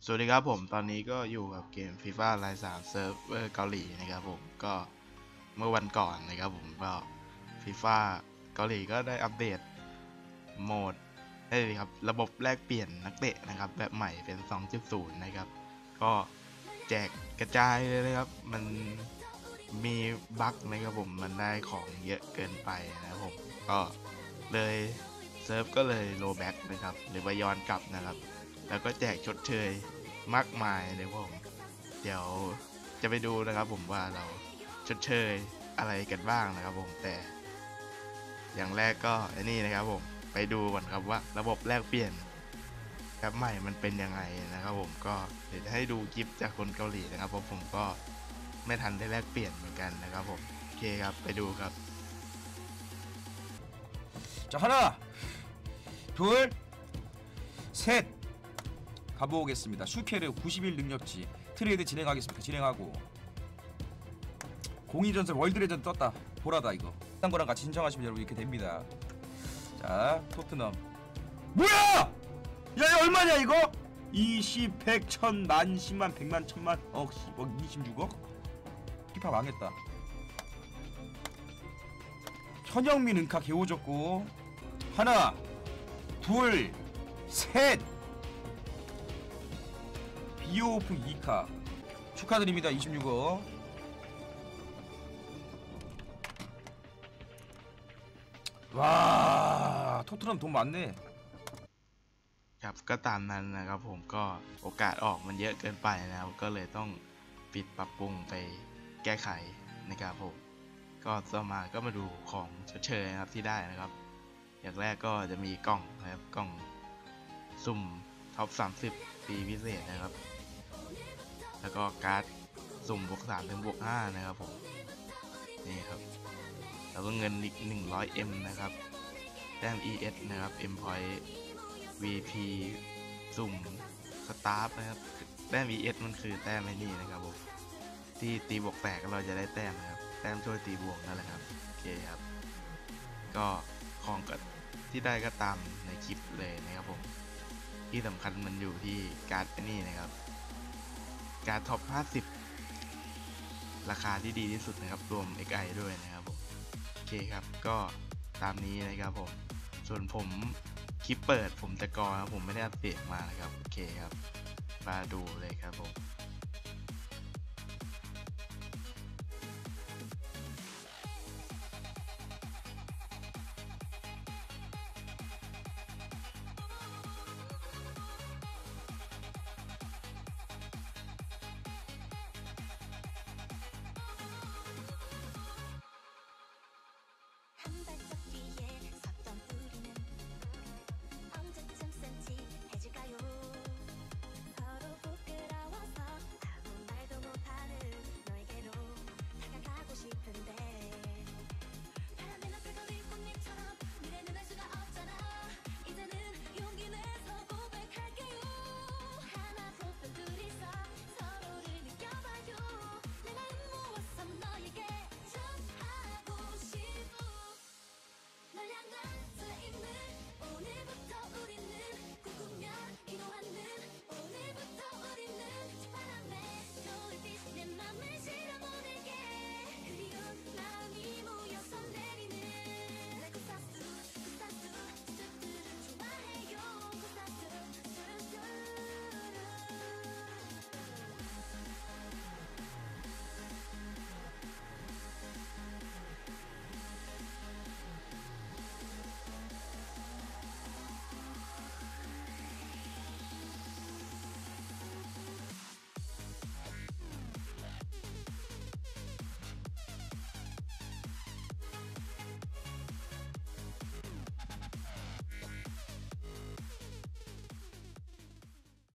สวัสดีครับผมตอนนี้ก็อยู่กับเกม FIFA ไลน์3เซิร์ฟเวอร์เกาหลีนะครับผมก็เมื่อวันก่อนนะครับผมก็ FIFA เกาหลีก็ได้อัปเดตโหมดได้เลยครับระบบแลกเปลี่ยนนักเตะนะครับแบบใหม่เป็น 2.0 นะครับก็แจกกระจายเลยนะครับมันมีบั๊กนะครับผมมันได้ของเยอะเกินไปนะครับผมก็เลยเซิร์ฟก็เลยโรแบ็กนะครับหรือว่าย้อนกลับนะครับแล้วก็แจกชดเชยมากมายเลยผมเดี๋ยวจะไปดูนะครับผมว่าเราชดเชยอะไรกันบ้างนะครับผมแต่อย่างแรกก็ไอ้นี่นะครับผมไปดูก่อนครับว่าระบบแลกเปลี่ยนแบบใหม่มันเป็นยังไงนะครับผมก็เดี๋ยวจะให้ดูคลิปจากคนเกาหลีนะครับเพราะผมก็ไม่ทันได้แลกเปลี่ยนเหมือนกันนะครับผมโอเคครับไปดูครับ 자 하나 둘 셋 가보겠습니다. 슈케르 90일 능력치 트레이드 진행하겠습니다. 진행하고 공이전설 월드레전드 떴다. 보라다 이거 딴 거랑 같이 신청하시면 여러분 이렇게 됩니다. 자 토트넘 뭐야 야 이거 얼마냐 이거 20, 100, 1000, 만, 10만, 100만, 1000만 억, 10억, 26억 피파 망했다. 현영민 은카 개오졌고 하나 둘 셋 비오오픈 2카 축하드립니다. 26억 와 토트넘 돈 많네. ครับก็ตามนั้นนะครับผมก็โอกาสออกมันเยอะเกินไปนะครับก็เลยต้องปิดปรับปรุงไปแก้ไขนะครับผมก็ต่อมาก็มาดูของชดเชยนะครับที่ได้นะครับอย่างแรกก็จะมีกล่องนะครับกล่องสุ่มท็อป30ปีพิเศษนะครับแล้วก็การ์ดสุ่มบวก3ถึงบวก5นะครับผมนี่ครับแล้วก็เงินอีก100M นะครับแต้ม ES นะครับ M Point VP สุ่มสตาร์ฟนะครับแต้ม ES มันคือแต้มไอ้นี่นะครับผมที่ตีบวกแตกเราจะได้แต้มนะครับแต้มช่วยตีบวกนั่นแหละครับโอเคครับก็ของก็ที่ได้ก็ตามในคลิปเลยนะครับผมที่สำคัญมันอยู่ที่การ์ดนี่นะครับการ์ดท็อป50ราคาที่ดีที่สุดนะครับรวม XI ด้วยนะครับผมโอเคครับก็ตามนี้นะครับผมส่วนผมคลิปเปิดผมจะกรครับผมไม่ได้อัปเดตมานะครับโอเคครับมาดูเลยครับผม